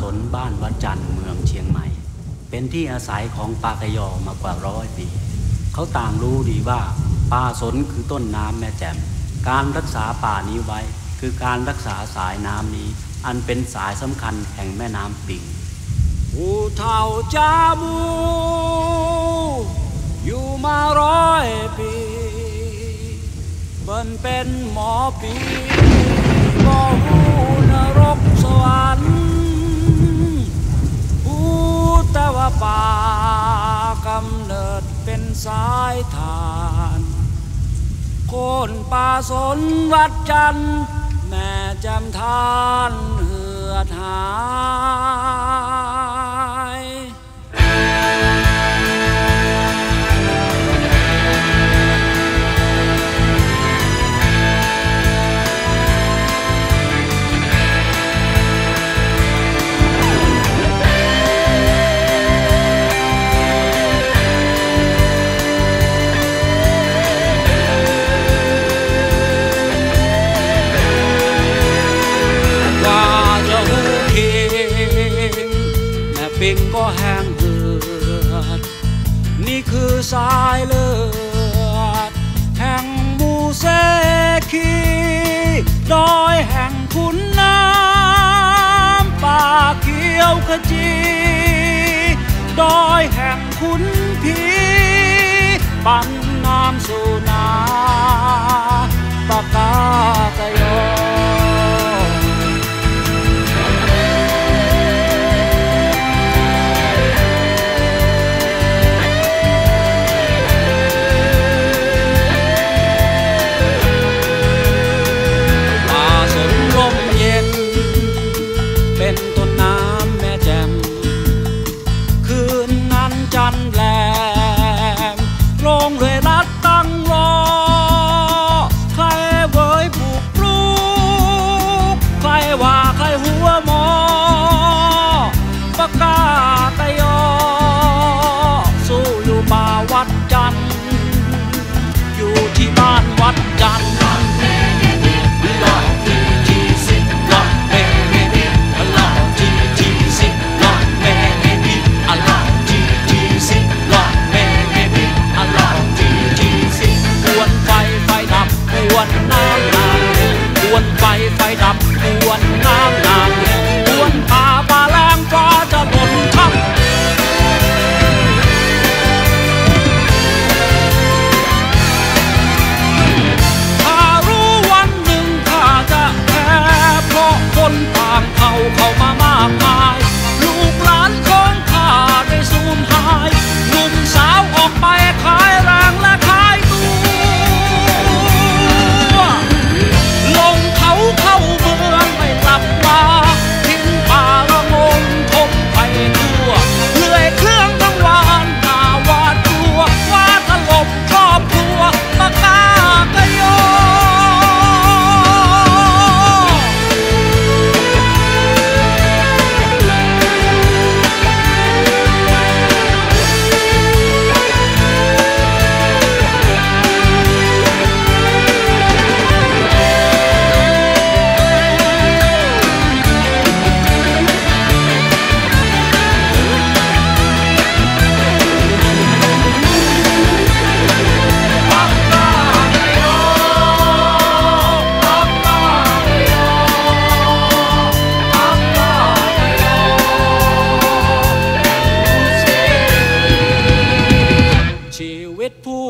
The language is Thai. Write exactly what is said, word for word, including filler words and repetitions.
นบ้านวัดจันทร์เมืองเชียงใหม่เป็นที่อาศัยของปากยอมากว่าร้อยปีเขาต่างรู้ดีว่าป่าสนคือต้นน้ำแม่แจ่มการรักษาป่านี้ไว้คือการรักษาสายน้ำนี้อันเป็นสายสำคัญแห่งแม่น้ำปิงผู้เฒ่าจามูอยู่มาร้อยปีเบิ่นเป็นหมอปีบ่ฮู้นรกสวรรค์ผู้แต่ว่าป่ากำเนิดเป็นสายทานโคนป่าสนวัดจันทร์แม่จำทานเหือดหายปิงก็แห้งเหือดนี่คือสายเลือดแห่งมูเซคีดอยแห่งขุนน้ำป่าเขียวขจีดอยแห่งขุนพีปั่นน้ำสู่นาปากกากะยอผู้